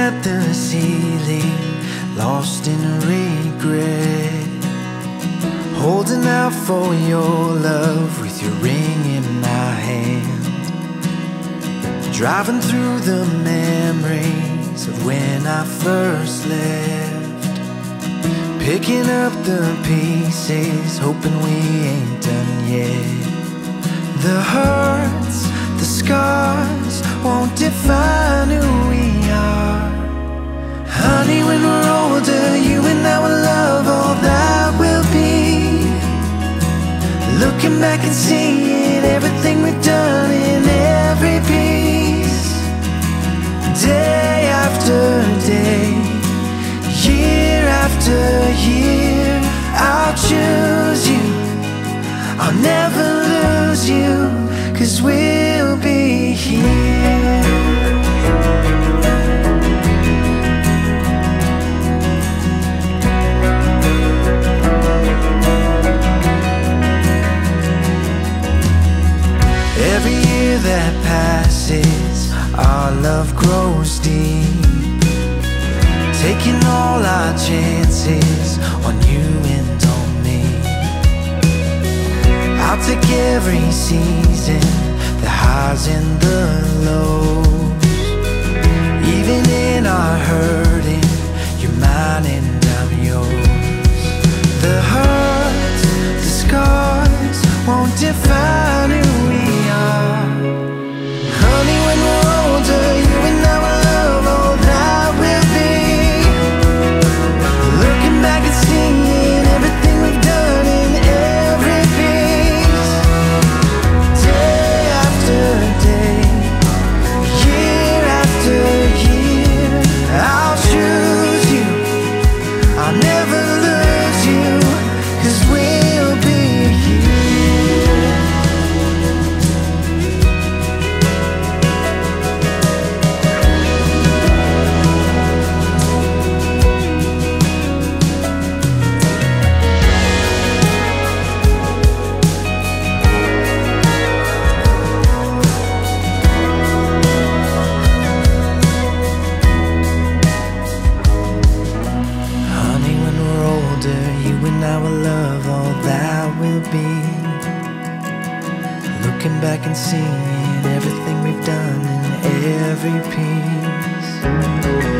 at the ceiling, lost in regret, holding out for your love with your ring in my hand, driving through the memories of when I first left, picking up the pieces, hoping we ain't done yet. The hurts, the scars won't define who we are. Honey, when we're older, you and I will love all that will be. Looking back and seeing everything we've done in every piece, day after day, year after year, I'll choose you, I'll never lose you, 'cause we'll be here. Every year that passes, our love grows deep, taking all our chances on you and on me. I'll take every season, the highs and the lows. Even in our hurting, you're mine and I'm yours. The hurts, the scars won't define who we are. Honey, when we're older, you and I will love all that will be. Looking back and seeing everything we've done in every piece, day after day, year after year, I'll choose you, I'll never lose you, 'cause we'll be here. Honey, when we're older, you and I will love all that will be. Looking back and seeing everything we've done in every piece.